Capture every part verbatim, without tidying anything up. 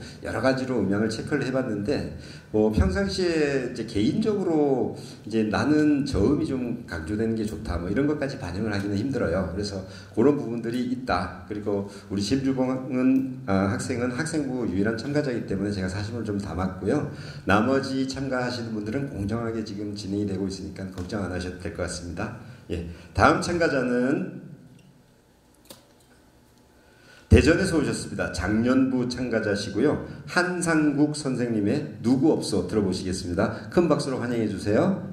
여러 가지로 음향을 체크를 해봤는데 뭐 평상시에 이제 개인적으로 이제 나는 저음이 좀 강조되는 게 좋다 뭐 이런 것까지 반영을 하기는 힘들어요. 그래서 그런 부분들이 있다. 그리고 우리 심주봉은 아, 학생은 학생부 유일한 참가자이기 때문에 제가 사심을 좀 담았고요. 나머지 참가하시는 분들은 공정하게 지금 진행이 되고 있으니까 걱정 안 하셔도 될 것 같습니다. 예, 다음 참가자는 대전에서 오셨습니다. 장년부 참가자시고요. 한상국 선생님의 누구 없어 들어보시겠습니다. 큰 박수로 환영해 주세요.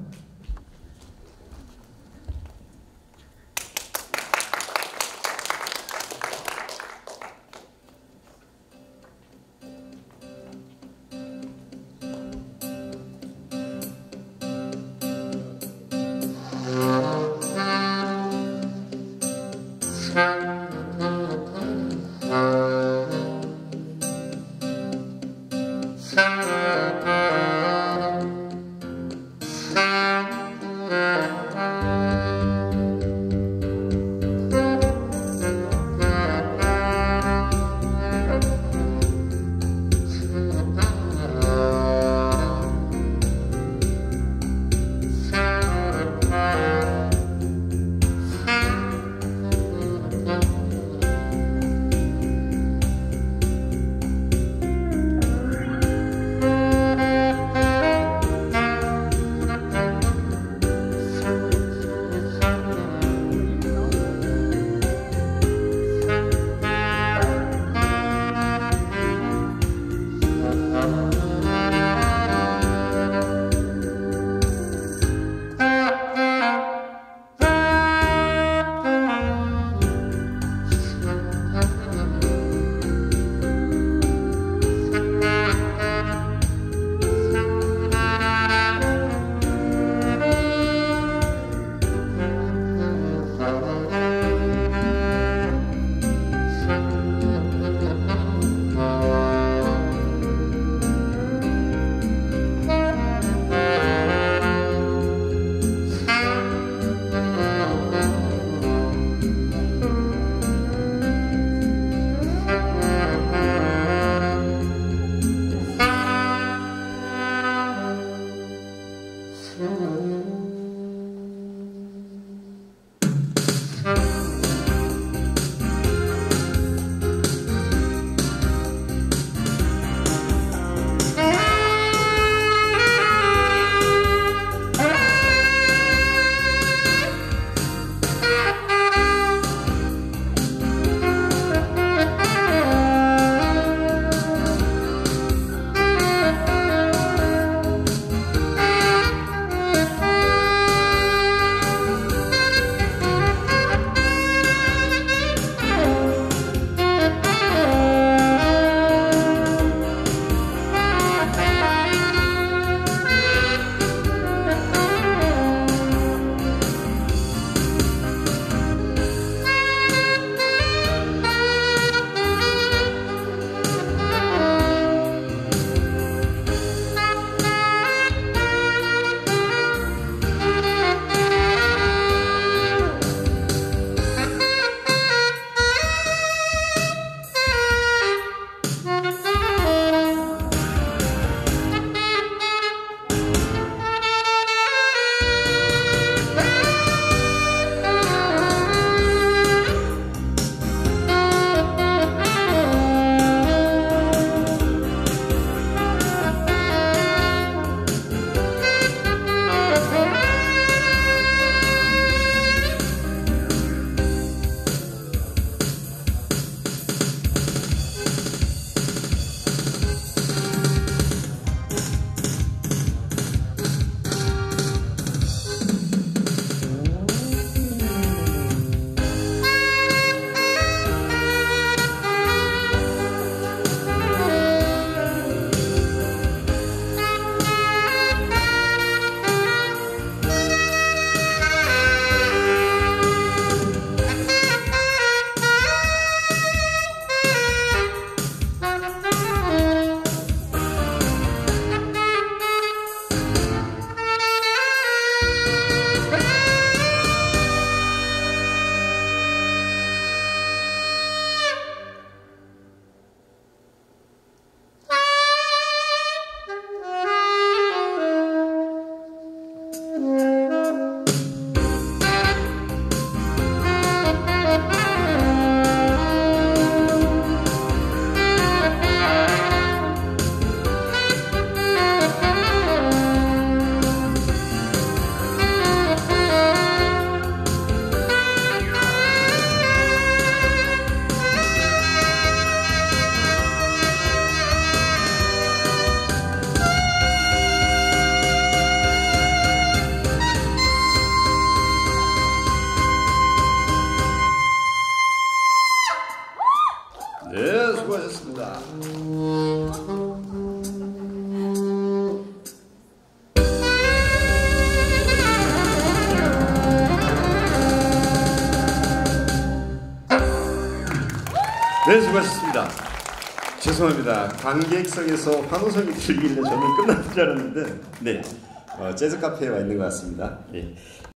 네, 수고하셨습니다. 죄송합니다. 관객석에서 환호성이 들리길래 저는 끝난 줄 알았는데, 네, 어, 재즈 카페에 와 있는 것 같습니다. 예.